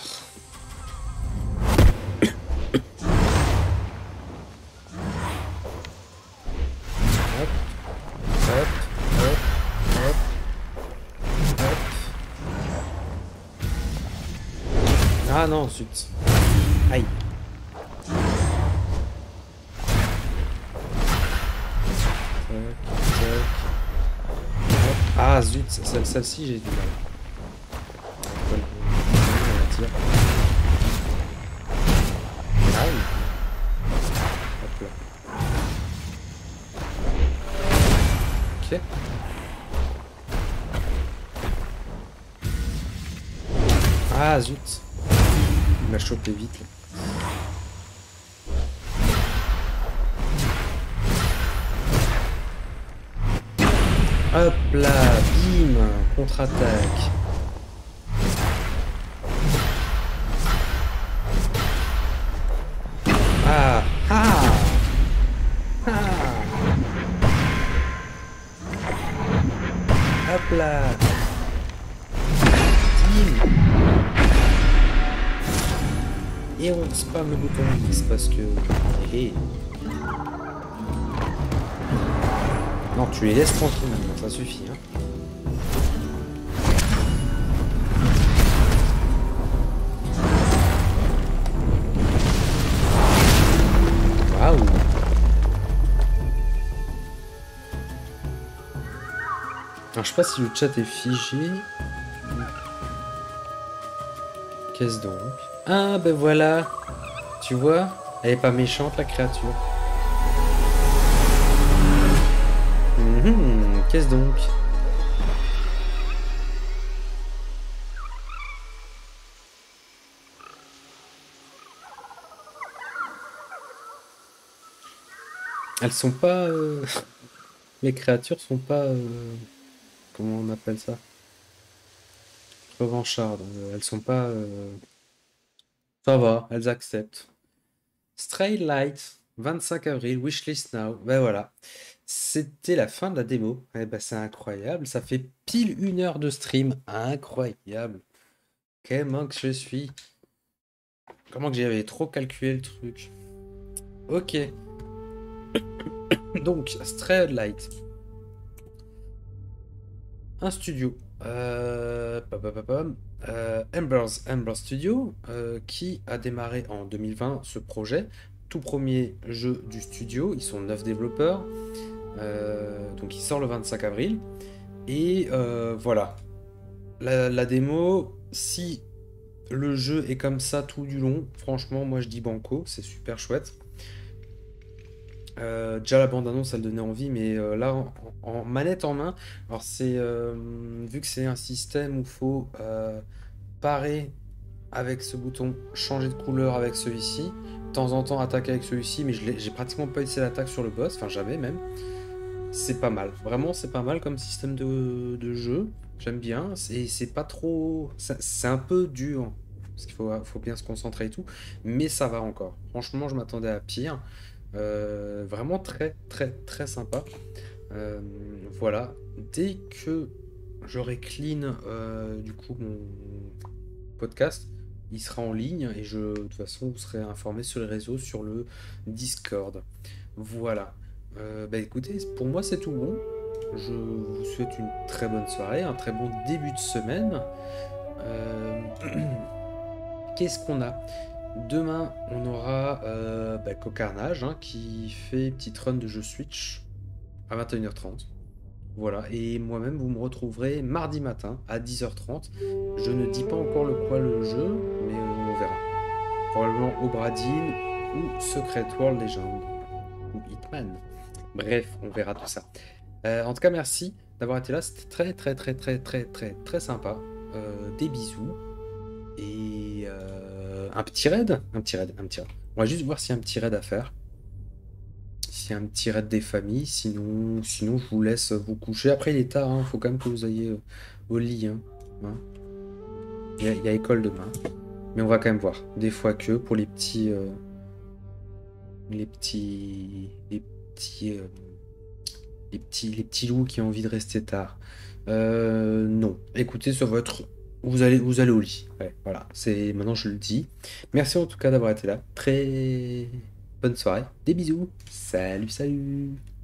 Hop, hop, hop, hop, hop. Ah non, zut. Aïe. Ah zut, celle-ci j'ai du mal. Aïe. Hop là. Ok. Ah zut. Il m'a chopé vite là. Hop là, bim, contre-attaque. Ah, ah, ah. Hop là. Bim. Et on spam le bouton X parce que... Hey. Non, tu les laisses tranquilles maintenant, ça suffit. Hein. Waouh! Alors, je sais pas si le chat est figé. Qu'est-ce donc? Ah, ben voilà! Tu vois? Elle est pas méchante, la créature. Mmh, qu'est-ce donc? Elles sont pas... Euh... Les créatures sont pas... Euh... Comment on appelle ça? Revanchardes. Euh, elles sont pas... Euh... Ça va, elles acceptent. Stray Light, vingt-cinq avril, wishlist now. Ben voilà. C'était la fin de la démo. Eh ben c'est incroyable. Ça fait pile une heure de stream. Incroyable. Comment que je suis. Comment que j'avais trop calculé le truc. Ok. Donc, Stray Light. Un studio. Euh, pa, pa, pa, pa, euh, Embers, Ember Studio, euh, qui a démarré en deux mille vingt ce projet. Tout premier jeu du studio. Ils sont neuf développeurs. Euh, donc il sort le vingt-cinq avril. Et euh, voilà. La, la démo, si le jeu est comme ça tout du long, franchement, moi je dis banco, c'est super chouette. Euh, déjà la bande-annonce, elle donnait envie, mais euh, là, en, en manette en main, alors c'est euh, vu que c'est un système où il faut euh, parer avec ce bouton, changer de couleur avec celui-ci, de temps en temps attaquer avec celui-ci, mais je l'ai- j'ai pratiquement pas essayé l'attaque sur le boss, enfin jamais même. C'est pas mal, vraiment c'est pas mal comme système de, de jeu, j'aime bien, c'est c'est pas trop... ça- C'est un peu dur, parce qu'il faut, faut bien se concentrer et tout, mais ça va encore. Franchement, je m'attendais à pire. Euh, vraiment très très très sympa. Euh, voilà, dès que j'aurai clean euh, du coup mon podcast, il sera en ligne et je, de toute façon, vous serez informé sur les réseaux, sur le Discord. Voilà. Euh, bah écoutez, pour moi c'est tout bon. Je vous souhaite une très bonne soirée, un très bon début de semaine. Euh, Qu'est-ce qu'on a? Demain, on aura euh, bah, Cocarnage hein, qui fait petite run de jeu Switch à vingt et une heures trente. Voilà, et moi-même, vous me retrouverez mardi matin à dix heures trente. Je ne dis pas encore le quoi le jeu, mais euh, on verra. Probablement Obra Dinn ou Secret World Legend ou Hitman. Bref, on verra tout ça. Euh, en tout cas, merci d'avoir été là. C'était très, très, très, très, très, très, très sympa. Euh, des bisous. Et euh, un petit raid. Un petit raid, un petit raid. On va juste voir s'il y a un petit raid à faire. S'il y a un petit raid des familles. Sinon, sinon, je vous laisse vous coucher. Après, il est tard. Il faut quand même que vous ayez euh, au lit. Hein. Hein. Il y a, il y a école demain. Mais on va quand même voir. Des fois que pour les petits... euh, les petits... Les petits... euh, les petits, les petits loups qui ont envie de rester tard. Euh, non. Écoutez, sur votre... Vous allez, vous allez au lit. Ouais, voilà. C'est, maintenant, je le dis. Merci en tout cas d'avoir été là. Très bonne soirée. Des bisous. Salut, salut.